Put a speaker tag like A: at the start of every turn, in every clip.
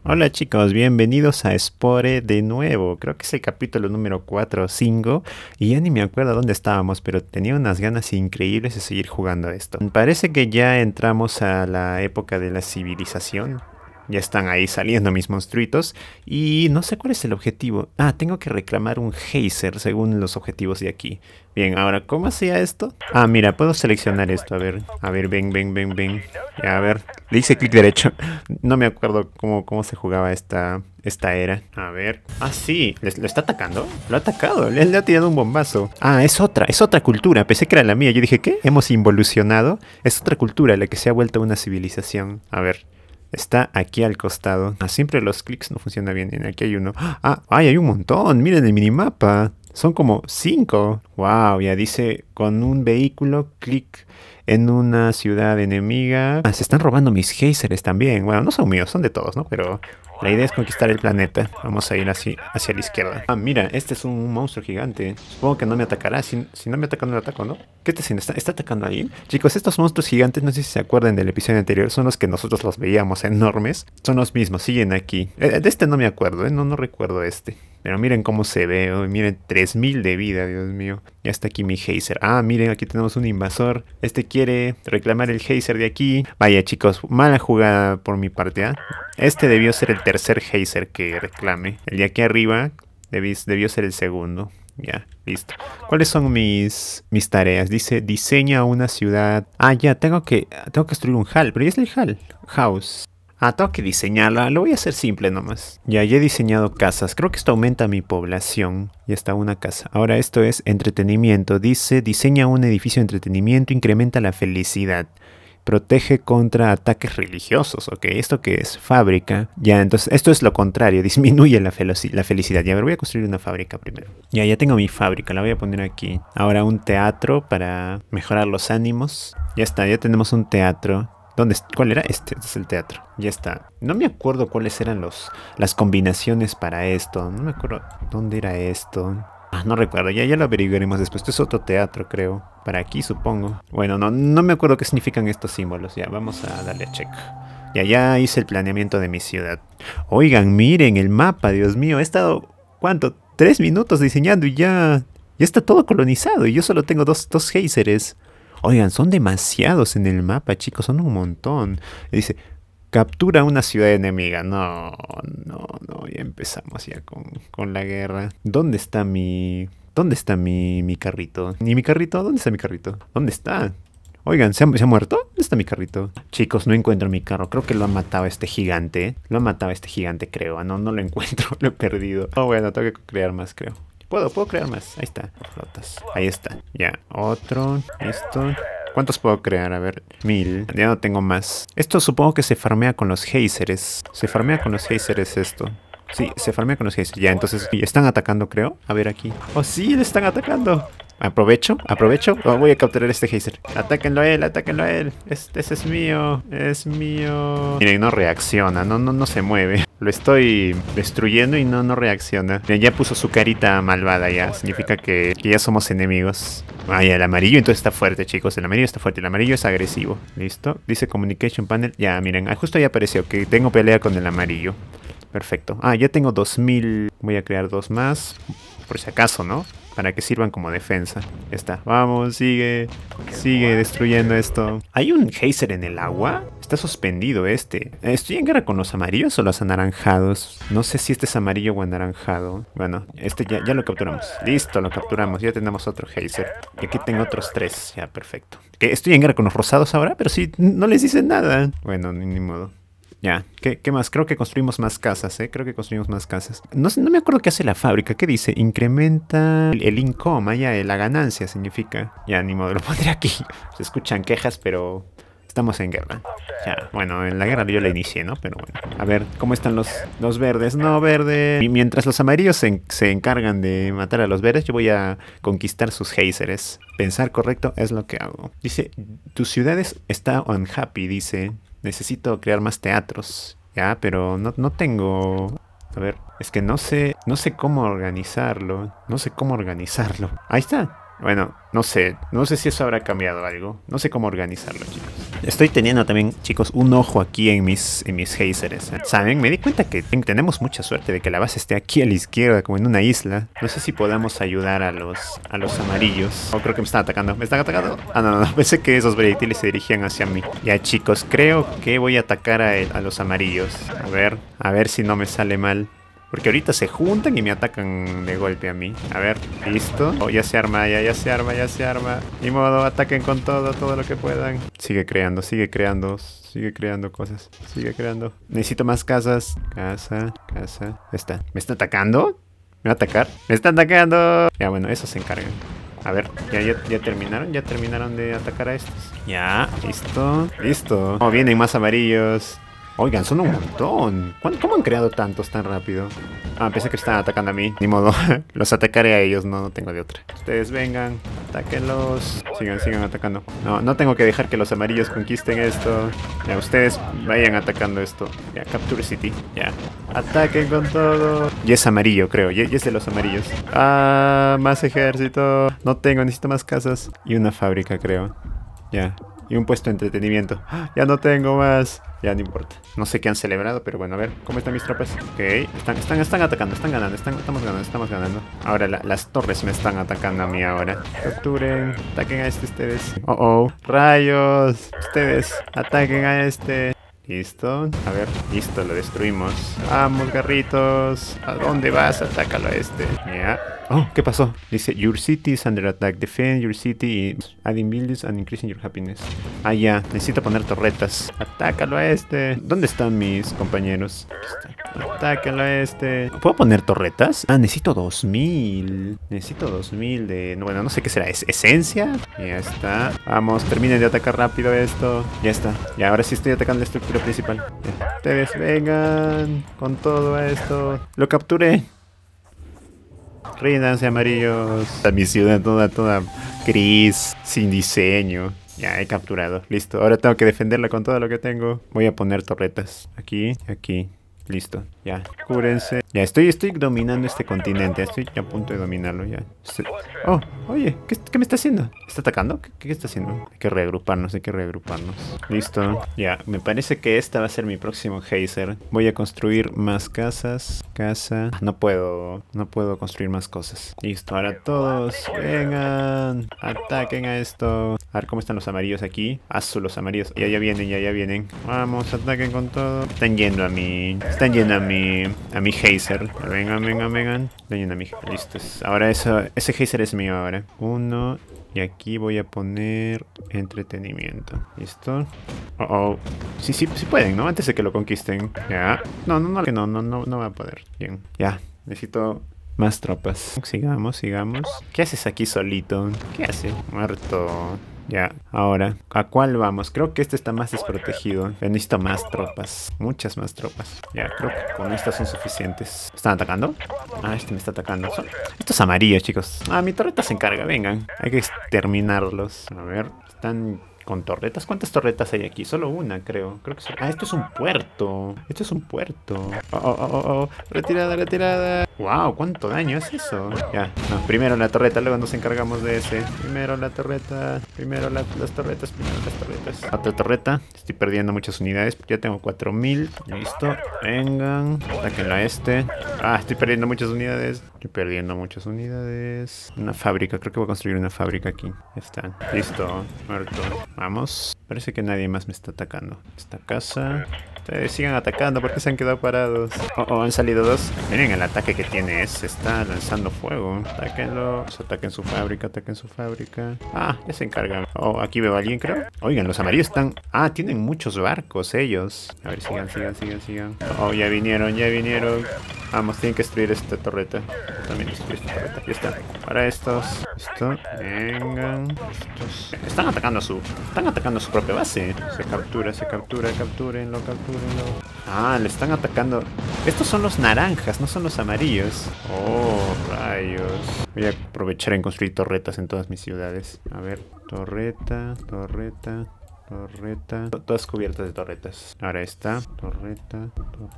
A: Hola chicos, bienvenidos a Spore de nuevo. Creo que es el capítulo número 4 o 5 y ya ni me acuerdo dónde estábamos, pero tenía unas ganas increíbles de seguir jugando esto. Parece que ya entramos a la época de la civilización. Ya están ahí saliendo mis monstruitos y no sé cuál es el objetivo. Ah, tengo que reclamar un geyser según los objetivos de aquí. Bien, ahora, ¿cómo hacía esto? Ah, mira, puedo seleccionar esto. A ver, ven. Ya, a ver, le hice clic derecho. No me acuerdo cómo se jugaba esta era. A ver. Ah, sí, ¿lo está atacando? Lo ha atacado, le ha tirado un bombazo. Ah, es otra cultura. Pensé que era la mía. Yo dije, ¿qué? ¿Hemos involucionado? Es otra cultura la que se ha vuelto una civilización. A ver. Está aquí al costado. Ah, siempre los clics no funcionan bien. Aquí hay uno. Ah, ay, hay un montón. Miren el minimapa. Son como 5. Wow, ya dice con un vehículo, clic en una ciudad enemiga. Ah, se están robando mis géiseres también. Bueno, no son míos, son de todos, ¿no? Pero la idea es conquistar el planeta. Vamos a ir así, hacia la izquierda. Ah, mira, este es un monstruo gigante. Supongo que no me atacará. Si no me ataca, no le ataco, ¿no? ¿Qué está haciendo? ¿Está atacando a alguien? Chicos, estos monstruos gigantes, no sé si se acuerdan del episodio anterior, son los que nosotros los veíamos enormes. Son los mismos, siguen aquí. De este no me acuerdo, ¿eh? No recuerdo este. Pero miren cómo se ve, oh, miren, 3000 de vida, Dios mío. Ya está aquí mi geyser. Ah, miren, aquí tenemos un invasor. Este quiere reclamar el geyser de aquí. Vaya, chicos, mala jugada por mi parte, ¿ah? Este debió ser el tercer geyser que reclame. El de aquí arriba debió ser el segundo. Ya, listo. ¿Cuáles son mis tareas? Dice, diseña una ciudad. Ah, ya, tengo que construir un hall. Pero ya es el hall. House. Ah, tengo que diseñarla. Lo voy a hacer simple nomás. Ya he diseñado casas. Creo que esto aumenta mi población. Ya está una casa. Ahora esto es entretenimiento. Dice, diseña un edificio de entretenimiento, incrementa la felicidad. Protege contra ataques religiosos, ok. ¿Esto qué es? Fábrica. Ya, entonces esto es lo contrario, disminuye la felicidad. Ya, a ver, voy a construir una fábrica primero. Ya tengo mi fábrica, la voy a poner aquí. Ahora un teatro para mejorar los ánimos. Ya está, ya tenemos un teatro. ¿Cuál era? Este es el teatro. Ya está. No me acuerdo cuáles eran las combinaciones para esto. No me acuerdo dónde era esto. Ah, no recuerdo, ya lo averiguaremos después. Esto es otro teatro, creo. Para aquí, supongo. Bueno, no me acuerdo qué significan estos símbolos. Ya, vamos a darle a check. Ya hice el planeamiento de mi ciudad. Oigan, miren el mapa, Dios mío. He estado, ¿cuánto? 3 minutos diseñando y ya está todo colonizado. Y yo solo tengo dos géiseres. Oigan, son demasiados en el mapa, chicos. Son un montón. Dice... Captura una ciudad enemiga. No. Ya empezamos ya con la guerra. ¿Dónde está mi carrito? ¿Ni mi carrito? ¿Dónde está mi carrito? ¿Dónde está? Oigan, ¿se ha muerto? ¿Dónde está mi carrito? Chicos, no encuentro mi carro. Creo que lo ha matado este gigante. Lo ha matado este gigante, creo. No lo encuentro. Lo he perdido. Oh, bueno, tengo que crear más, creo. Puedo crear más. Ahí está. Flotas. Ahí está. Ya. Otro. Esto. ¿Cuántos puedo crear? A ver, 1000. Ya no tengo más. Esto supongo que se farmea con los géiseres. Se farmea con los géiseres esto. Sí, se farmea con los géiseres. Ya, entonces, están atacando, creo. A ver aquí. Oh, sí, le están atacando. Aprovecho. Oh, voy a capturar este geyser. Atáquenlo a él. Ese es mío. Es mío. Miren, no reacciona. No se mueve. Lo estoy destruyendo y no reacciona. Ya puso su carita malvada ya. Significa que ya somos enemigos. Vaya, el amarillo entonces está fuerte, chicos. El amarillo está fuerte. El amarillo es agresivo. ¿Listo? Dice Communication Panel. Ya, miren. Justo ya apareció que tengo pelea con el amarillo. Perfecto. Ah, ya tengo 2000. Voy a crear 2 más. Por si acaso, ¿no? Para que sirvan como defensa. Ya está. Vamos, sigue destruyendo esto. ¿Hay un geyser en el agua? Está suspendido este. ¿Estoy en guerra con los amarillos o los anaranjados? No sé si este es amarillo o anaranjado. Bueno, este ya lo capturamos. Listo, lo capturamos. Ya tenemos otro geyser. Y aquí tengo otros 3. Ya, perfecto. ¿Estoy en guerra con los rosados ahora? Pero sí, no les dicen nada. Bueno, ni modo. Ya, ¿qué más? Creo que construimos más casas, ¿eh? Creo que construimos más casas. No me acuerdo qué hace la fábrica. ¿Qué dice? Incrementa el income, ya, la ganancia significa. Ya, ni modo, lo pondré aquí. Se escuchan quejas, pero estamos en guerra. Ya, bueno, en la guerra yo la inicié, ¿no? Pero bueno. A ver, ¿cómo están los verdes? No, verde. Y mientras los amarillos se encargan de matar a los verdes, yo voy a conquistar sus géiseres. Pensar correcto es lo que hago. Dice, tu ciudad está unhappy, dice... Necesito crear más teatros. Ya, pero no tengo... A ver, es que no sé cómo organizarlo. Ahí está. Bueno, no sé si eso habrá cambiado algo. No sé cómo organizarlo, chicos. Estoy teniendo también, chicos, un ojo aquí en mis geysers. ¿Saben? Me di cuenta que tenemos mucha suerte de que la base esté aquí a la izquierda, como en una isla. No sé si podamos ayudar a los amarillos. Oh, creo que me están atacando. ¿Me están atacando? Ah, no, no, no. Pensé que esos proyectiles se dirigían hacia mí. Ya, chicos, creo que voy a atacar a los amarillos. A ver si no me sale mal. Porque ahorita se juntan y me atacan de golpe a mí. A ver, listo. Oh, ya se arma, ya se arma, ya se arma. Ni modo, ataquen con todo lo que puedan. Sigue creando cosas. Sigue creando. Necesito más casas. Casa. Está. ¿Me está atacando? ¿Me va a atacar? ¡Me está atacando! Ya, bueno, eso se encargan. A ver, ya terminaron. Ya terminaron de atacar a estos. Ya, listo. Oh, vienen más amarillos. Oigan, son un montón. ¿Cómo han creado tantos tan rápido? Ah, pensé que estaban atacando a mí. Ni modo. Los atacaré a ellos. No tengo de otra. Ustedes vengan. Atáquenlos. Sigan atacando. No tengo que dejar que los amarillos conquisten esto. Ya, ustedes vayan atacando esto. Ya, Capture City. Ya. Ataquen con todo. Y es amarillo, creo. Y es de los amarillos. Ah, más ejército. No tengo, necesito más casas. Y una fábrica, creo. Ya. Y un puesto de entretenimiento. Ya no tengo más. Ya no importa. No sé qué han celebrado, pero bueno, a ver, ¿cómo están mis tropas? Ok, están atacando, están ganando, estamos ganando. Ahora las torres me están atacando a mí ahora. Capturen, ataquen a ustedes. Oh, rayos. Ustedes, ataquen a este. Listo, a ver, listo, lo destruimos. Vamos, garritos. ¿A dónde vas? Atácalo a este. Ya. Oh, ¿qué pasó? Dice, your city is under attack. Defend your city, adding buildings and increasing your happiness. Ah, ya, necesito poner torretas. Atácalo a este. ¿Dónde están mis compañeros? Atácalo a este. ¿Puedo poner torretas? Ah, necesito 2000. Necesito 2000 de... Bueno, no sé qué será. ¿Es esencia? Ya está. Vamos, terminen de atacar rápido esto. Ya está. Y ahora sí estoy atacando la estructura principal. Ya. Ustedes vengan con todo esto. Lo capturé. Ríndanse, amarillos. Mi ciudad toda gris, sin diseño. Ya, he capturado. Listo. Ahora tengo que defenderla con todo lo que tengo. Voy a poner torretas. Aquí. Listo. Ya, cúbrense. Ya, estoy dominando este continente. Estoy a punto de dominarlo ya. Oh, oye, ¿qué me está haciendo? ¿Está atacando? ¿Qué está haciendo? Hay que reagruparnos. Listo. Ya, me parece que esta va a ser mi próximo geyser. Voy a construir más casas. No puedo construir más cosas. Listo, ahora todos vengan. Ataquen a esto. A ver cómo están los amarillos aquí. Azul, los amarillos. Ya vienen. Vamos, ataquen con todo. Están yendo a mi geyser. Vengan. Dañen a mi. Listo. Ahora ese geyser es mío ahora. Uno. Y aquí voy a poner entretenimiento. ¿Listo? Sí pueden, ¿no? Antes de que lo conquisten. Ya. No va a poder. Bien. Ya. Necesito más tropas. Sigamos. ¿Qué haces aquí solito? ¿Qué hace? Muerto. Ya, ahora, ¿a cuál vamos? Creo que este está más desprotegido. Necesito más tropas. Muchas más tropas. Ya, creo que con estas son suficientes. ¿Están atacando? Ah, este me está atacando. Estos amarillos, chicos. Ah, mi torreta se encarga, vengan. Hay que exterminarlos. A ver, están con torretas. ¿Cuántas torretas hay aquí? Solo una, creo. Ah, esto es un puerto. Oh. Retirada. Wow, ¿cuánto daño es eso? Ya, no, primero la torreta, luego nos encargamos de ese. Primero la torreta, primero las torretas. Otra torreta. Estoy perdiendo muchas unidades. Ya tengo 4000. Listo. Vengan. Sáquenlo a este. Ah, estoy perdiendo muchas unidades. Una fábrica. Creo que voy a construir una fábrica aquí. Ya están. Listo. Muerto. Vamos. Parece que nadie más me está atacando. Esta casa. Ustedes sigan atacando porque se han quedado parados. Han salido dos. Miren el ataque que tiene ese. Está lanzando fuego. Atáquenlo. Ataquen su fábrica. Ah, ya se encargan. Oh, aquí veo a alguien, creo. Oigan, los amarillos están... Ah, tienen muchos barcos ellos. A ver, sigan. Oh, ya vinieron. Vamos, tienen que destruir esta torreta. También destruir esta torreta. Ya está. Para estos. Listo. Vengan. Estos. Están atacando a su propia base. Se captura. Captúrenlo. Ah, le están atacando. Estos son los naranjas, no son los amarillos. Oh, rayos. Voy a aprovechar en construir torretas en todas mis ciudades. A ver, torreta. Todas cubiertas de torretas. Ahora está. Torreta.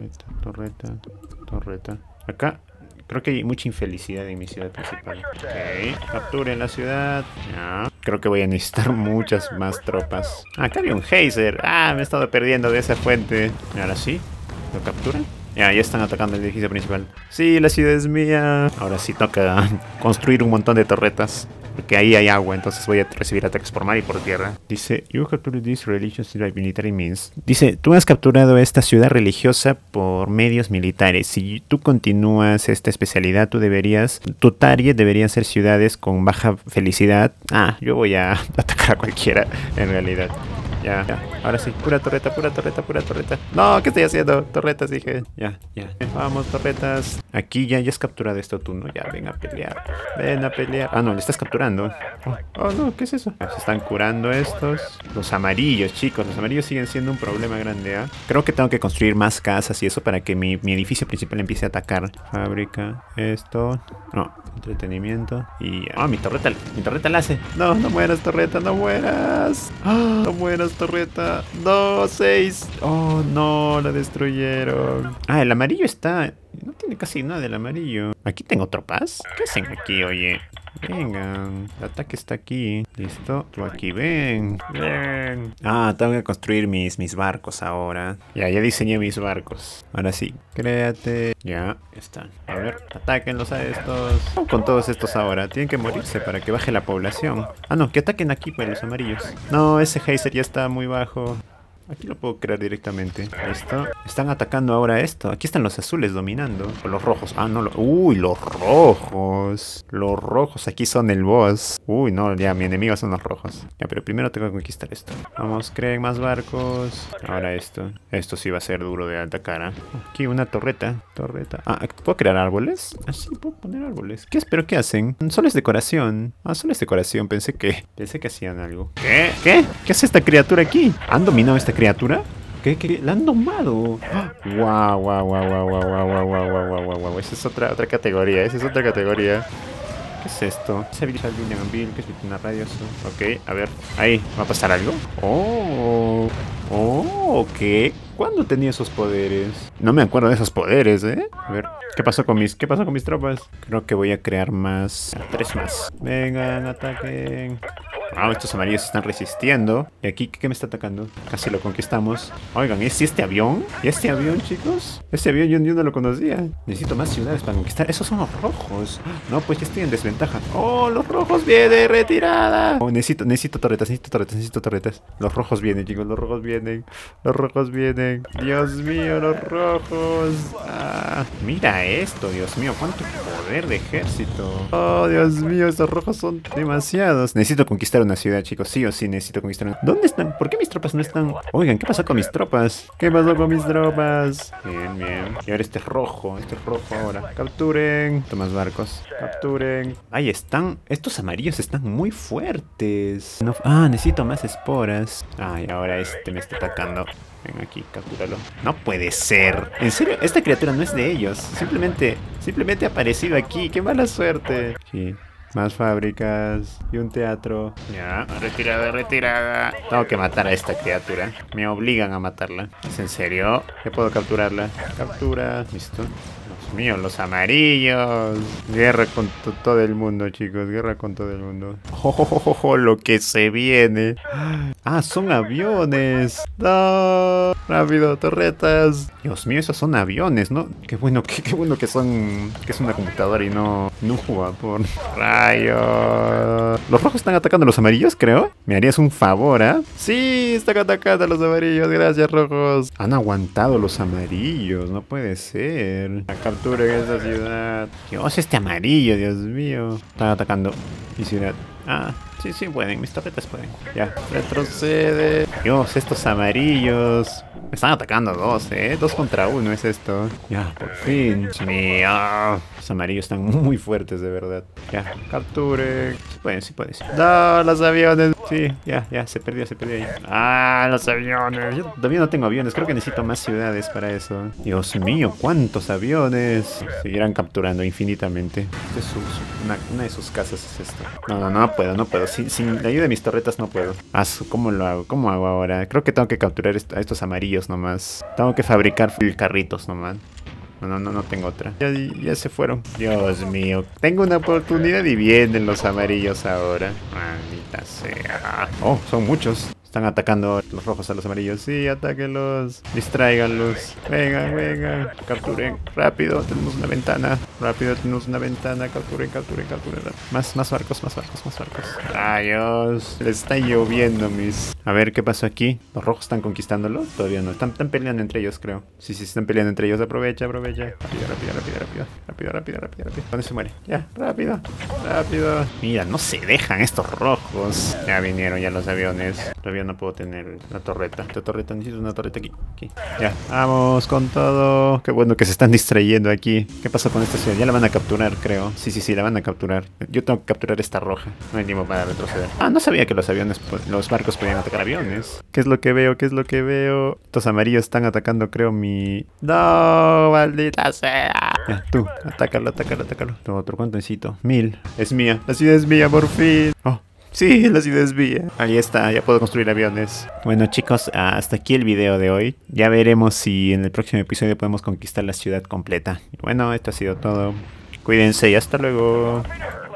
A: Acá creo que hay mucha infelicidad en mi ciudad principal. Ok, capturen la ciudad. Ya. Creo que voy a necesitar muchas más tropas. Acá había un geyser. Ah, me he estado perdiendo de esa fuente. Y ahora sí, ¿lo capturan? Ya están atacando el edificio principal. Sí, la ciudad es mía. Ahora sí toca construir un montón de torretas. Porque ahí hay agua, entonces voy a recibir ataques por mar y por tierra. Dice, you captured this religious by military means. Dice, tú has capturado esta ciudad religiosa por medios militares. Si tú continúas esta especialidad, tu target debería ser ciudades con baja felicidad. Ah, yo voy a atacar a cualquiera, en realidad. Ya. Ahora sí, pura torreta, pura torreta, pura torreta. No, ¿qué estoy haciendo? Torretas, dije. Ya. Vamos, torretas. Aquí ya has capturado esto tú, ¿no? Ya, ven a pelear. Ven a pelear. Ah, no, le estás capturando. Oh, no, ¿qué es eso? Se están curando estos. Los amarillos, chicos. Los amarillos siguen siendo un problema grande, ¿ah? Creo que tengo que construir más casas y eso para que mi edificio principal empiece a atacar. Fábrica, esto. No, entretenimiento. Y... ah, mi torreta la hace. No, no mueras, torreta, no mueras. No mueras, torreta. No, 6. Oh, no, la destruyeron. Ah, el amarillo está... no tiene casi nada del amarillo. Aquí tengo tropas. ¿Qué hacen aquí, oye? Vengan, el ataque está aquí. Listo, tú aquí, ven. Ah, tengo que construir mis barcos ahora. Ya diseñé mis barcos. Ahora sí, créate. Ya están. A ver, atáquenlos a estos. Con todos estos ahora. Tienen que morirse para que baje la población. Ah, no, que ataquen aquí, pues, los amarillos. No, ese geyser ya está muy bajo. Aquí lo puedo crear directamente. Listo. Están atacando ahora esto. Aquí están los azules dominando. O los rojos. Ah, no. Uy, los rojos. Los rojos aquí son el boss. Uy, no, ya, mi enemigo son los rojos. Ya, pero primero tengo que conquistar esto. Vamos, creen más barcos. Ahora esto. Esto sí va a ser duro de atacar, ¿eh? Aquí una torreta. Ah, ¿puedo crear árboles? Ah, sí, puedo poner árboles. ¿Pero qué hacen? Solo es decoración. Ah, solo es decoración. Pensé que hacían algo. ¿Qué? ¿Qué hace esta criatura aquí? ¿Han dominado esta criatura? ¿Qué? ¡La han domado! ¡Guau! Esa es otra categoría. ¿Qué es esto? ¿Es habilidad de Bill? ¿Qué es una radioso? Ok, a ver. Ahí, ¿va a pasar algo? ¿Qué? ¿Cuándo tenía esos poderes? No me acuerdo de esos poderes, ¿eh? A ver, ¿qué pasó con mis tropas? Creo que voy a crear más. 3 más. Vengan, ataquen. Ah, estos amarillos están resistiendo. ¿Y aquí qué me está atacando? Casi lo conquistamos. Oigan, ¿es este avión? ¿Y este avión, chicos? Este avión yo no lo conocía. Necesito más ciudades para conquistar. Esos son los rojos. No, pues ya estoy en desventaja. ¡Oh, los rojos vienen! ¡Retirada! Oh, necesito torretas. Los rojos vienen, chicos. Los rojos vienen. Dios mío, los rojos. Ah, mira esto, Dios mío. ¿Cuánto poder de ejército? Oh, Dios mío, estos rojos son demasiados. Necesito conquistar una ciudad, chicos. Sí o sí necesito conquistar una... ¿Dónde están? ¿Por qué mis tropas no están? Oigan, ¿qué pasó con mis tropas? Bien. Y ahora este es rojo ahora. Capturen. Tomas barcos. Capturen. Ahí están. Estos amarillos están muy fuertes. No... Ah, necesito más esporas. Ay, ahora este me está atacando. Ven aquí, captúralo. No puede ser. ¿En serio? Esta criatura no es de ellos. Simplemente ha aparecido aquí. ¡Qué mala suerte! Sí. Más fábricas y un teatro. Ya, retirada. Tengo que matar a esta criatura. Me obligan a matarla. ¿Es en serio? ¿Qué puedo capturarla? Captura. Listo. Dios mío, los amarillos. Guerra con todo el mundo, chicos. Guerra con todo el mundo. Lo que se viene. Ah, son aviones. No. Rápido, torretas. Dios mío, esos son aviones, ¿no? Qué bueno que son. Que es una computadora y no un vapor. Rayos. Los rojos están atacando a los amarillos, creo. ¿Me harías un favor, ah? Sí, están atacando a los amarillos. Gracias, rojos. Han aguantado los amarillos. No puede ser. Capturen esa ciudad. Dios, este amarillo, Dios mío. Están atacando mi ciudad. Ah, sí pueden, mis torretas pueden. Ya, retrocede. Dios, estos amarillos. Me están atacando 2, 2 contra 1 es esto. Ya, por fin. Dios mío. Los amarillos están muy fuertes, de verdad. Ya, capturen. Sí pueden. No, los aviones. Sí, ya, se perdió ahí. Ah, los aviones. Yo todavía no tengo aviones, creo que necesito más ciudades para eso. Dios mío, cuántos aviones. Seguirán capturando infinitamente. Una de sus casas es esto. No puedo. Sin la ayuda de mis torretas no puedo. ¿Cómo lo hago? ¿Cómo hago ahora? Creo que tengo que capturar a estos amarillos nomás. Tengo que fabricar carritos nomás. No tengo otra. Ya se fueron. Dios mío. Tengo una oportunidad y vienen los amarillos ahora. Maldita sea. Oh, son muchos. Están atacando los rojos a los amarillos. Sí, atáquenlos. Distráiganlos. Vengan. Capturen. Rápido, tenemos una ventana. Capturen. Más barcos. Rayos. Les está lloviendo, mis. A ver, ¿qué pasó aquí? ¿Los rojos están conquistándolo? Todavía no. Están peleando entre ellos, creo. Sí, están peleando entre ellos. Aprovecha. Rápido. ¿Dónde se muere? Ya, rápido. Mira, no se dejan estos rojos. Ya vinieron ya los aviones. Todavía no puedo tener la torreta. Necesito una torreta aquí. Ya, vamos con todo. Qué bueno que se están distrayendo aquí. ¿Qué pasó con esta ciudad? Ya la van a capturar, creo. Sí, la van a capturar. Yo tengo que capturar esta roja. No hay tiempo para retroceder. No sabía que los aviones, los barcos podían atacar aviones. ¿Qué es lo que veo? Estos amarillos están atacando, creo, mi... ¡No! ¡Maldita sea! Ya, tú, atácalo. Otro, ¿cuánto necesito? 1000. Es mía. La ciudad es mía, por fin. Oh. Sí, la ciudad es mía. Ahí está, ya puedo construir aviones. Bueno, chicos, hasta aquí el video de hoy. Ya veremos si en el próximo episodio podemos conquistar la ciudad completa. Bueno, esto ha sido todo. Cuídense y hasta luego.